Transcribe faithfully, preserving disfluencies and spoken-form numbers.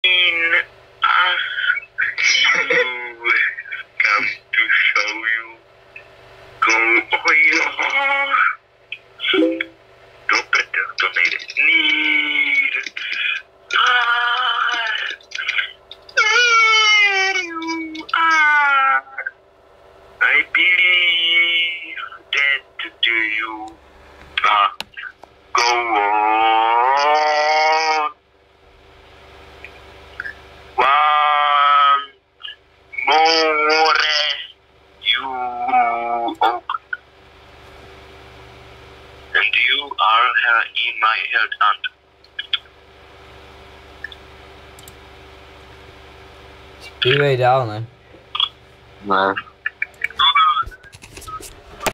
Come to show you. Go, oh yeah. Do prdel, to nejde. Need. Ah. There you are. I believe that do you uh, go on. One more you open. And you are uh, in my head and Zpívej dál, ne? ne.